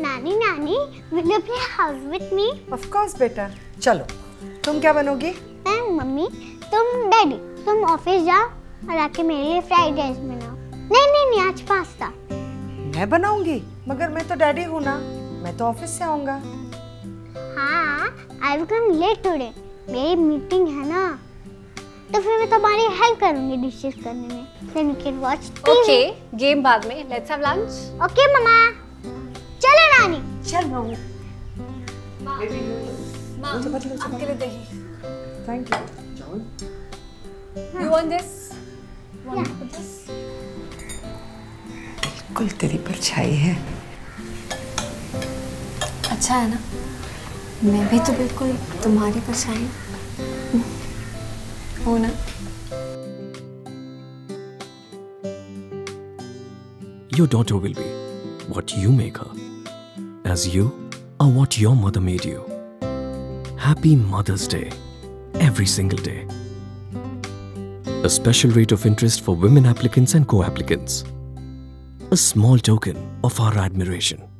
नानी नानी, will you play house with me? Of course बेटा, चलो। तुम क्या बनोगी? मैं मम्मी, तुम डैडी, तुम ऑफिस जाओ और आके मेरे लिए फ्राइड राइस बनाओ। नहीं, आज पास्ता। मैं बनाऊंगी, मगर मैं तो डैडी हूँ ना, मैं तो ऑफिस से आऊँगा। हाँ, I will come late today. मेरी मीटिंग है ना, तो फिर मैं तुम्हारी हेल्प करूँगी डिशेस करने में। Then we can watch TV. Okay, game बाद में। Let's have lunch. Okay मम्मा, चलो नानी। चल बहू। माँ, आपके लिए दही। Thank you. You want this? Want to put this? बिल्कुल तेरी परछाई है। अच्छा है ना? मैं भी तो बिल्कुल तुम्हारी परछाई हूँ ना? Your daughter will be what you make her, as you are what your mother made you. Happy Mother's Day, every single day. A special rate of interest for women applicants and co-applicants. A small token of our admiration.